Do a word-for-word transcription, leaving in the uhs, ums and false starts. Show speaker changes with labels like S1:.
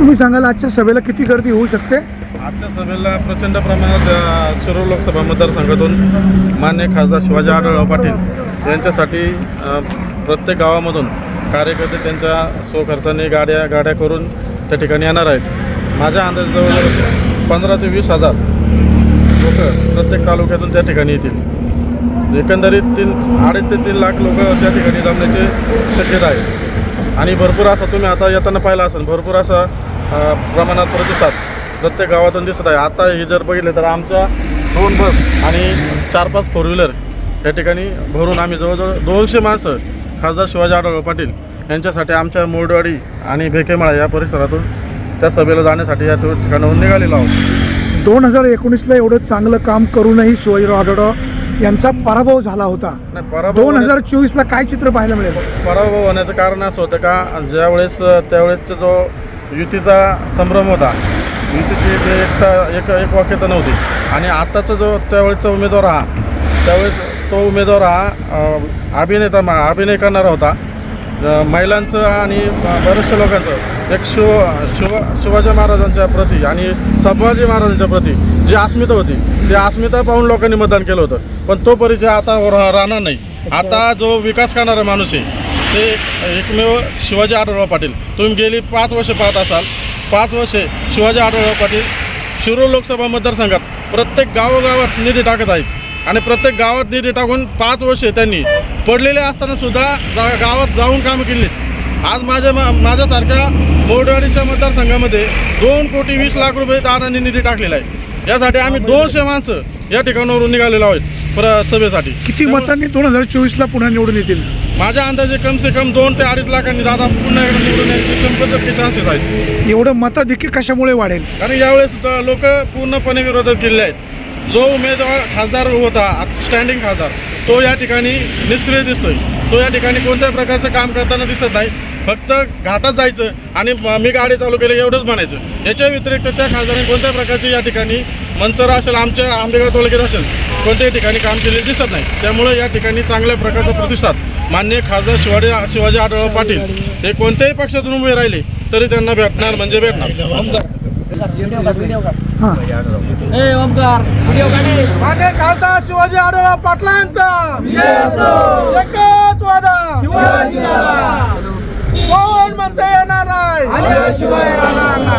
S1: तुम्ही सांगाल आजच्या सभेला किती गर्दी होऊ शकते?
S2: आजच्या सभेला प्रचंड प्रमाणात अ, शिरूर लोकसभा मतदारसंघातून मान्य खासदार शिवाजी आढळराव पाटील यांच्यासाठी अ, प्रत्येक गावामधून कार्यकर्ते त्यांच्या स्वखर्चाने गाड्या गाड्या करून त्या ठिकाणी येणार आहेत। माझ्या अंदाजे जवळजवळ पंधरा ते वीस हजार लोक प्रत्येक तालुक्यातून त्या ठिकाणी येतील। एकंदरीत तीन अडीच ते तीन लाख लोक त्या ठिकाणी जमण्याची शक्यता आहे आणि भरपूर असा तुम्ही आता येताना पाहिला असेल भरपूर असा अ, प्रमाणात प्रतिसाद प्रत्येक गावातून दिसत आहे। आता हे जर बघितले तर आमच्या दोन बस आणि चार पाच फोर व्हीलर या ठिकाणी भरून आम्ही जवळजवळ दोनशे माणसं खासदार शिवाजी आढळराव पाटील यांच्यासाठी आमच्या मोरडवाडी आणि भेकेमाळा या परिसरातून त्या सभेला जाण्यासाठी या ठिकाणाहून निघालेलो आहोत।
S1: दोन हजार एकोणीसला एवढं चांगलं काम करूनही शिवाजीराव आढळराव यांचा पराभव झाला होता।
S2: नाही, पराभव
S1: दोन हजार चोवीसला काय चित्र पाहायला मिळेल?
S2: पराभव होण्याचं कारण असं होतं का ज्यावेळेस त्यावेळेसचा जो युतीचा संभ्रम होता, युतीची जे एकता एक एक वाक्यता नव्हती आणि आत्ताचा जो त्यावेळेसचा उमेदवार हा त्यावेळेस तो उमेदवार हा अभिनेता अभिनय करणारा होता। महिलांचं आणि बऱ्याचशा लोकांचं एक शिव शिव शिवाजी महाराजांच्या प्रती आणि संभाजी महाराजांच्या प्रती जी अस्मिता होती ती अस्मिता पाहून लोकांनी मतदान केलं होतं, पण तो परिचय आता राहणार नाही। आता जो विकास करणारा माणूस आहे ते एकमेव शिवाजी आढळराव पाटील। तुम्ही गेली पाच वर्षे पाहत असाल, पाच वर्षे शिवाजी आढळराव पाटील शिरूर लोकसभा मतदारसंघात प्रत्येक गावोगावात निधी टाकत आहेत आणि प्रत्येक गावात निधी टाकून पाच वर्षे त्यांनी पडलेले असताना सुद्धा जा गावात जाऊन कामं केली। आज माझ्या माझ्यासारख्या मोरडवाडीच्या मतदारसंघामध्ये दोन कोटी वीस लाख रुपये दादांनी निधी टाकलेला आहे। यासाठी आम्ही दोनशे माणसं या ठिकाणावरून निघालेलो आहोत प्र सभेसाठी।
S1: किती मतांनी दोन हजार चोवीसला पुन्हा निवडून येतील?
S2: माझ्या अंदाजे कम से कम दोन ते अडीच लाखांनी दादा पुन्हा एकदा निवडून येण्याचे शंभर टक्के चान्सेस आहेत।
S1: एवढं मताधिक्य कशामुळे वाढेल?
S2: कारण यावेळेस लोक पूर्णपणे विरोधात गेलेले आहेत। जो उमेदवार खासदार होता स्टँडिंग खासदार तो या ठिकाणी निष्क्रिय दिसतोय, तो या ठिकाणी कोणत्याही प्रकारचं काम करताना दिसत नाही। फक्त घाटात जायचं आणि मी गाडी चालू केली एवढंच म्हणायचं। याच्या व्यतिरिक्त त्या खासदारांनी कोणत्याही प्रकारची या ठिकाणी मनसरा असेल आमच्या आंबेगाव तालुक्यात असेल कोणत्याही ठिकाणी काम केलेले दिसत नाही। त्यामुळे या ठिकाणी चांगल्या प्रकारचा प्रतिसाद माननीय खासदार शिवाजी शिवाजी आढळराव पाटील हे कोणत्याही पक्षातून उभे राहिले तरी त्यांना भेटणार म्हणजे भेटणार।
S1: मान्य खासदार शिवाजी आढळराव पाटलांचा एकच वादा, कोण म्हणता येणार नाही,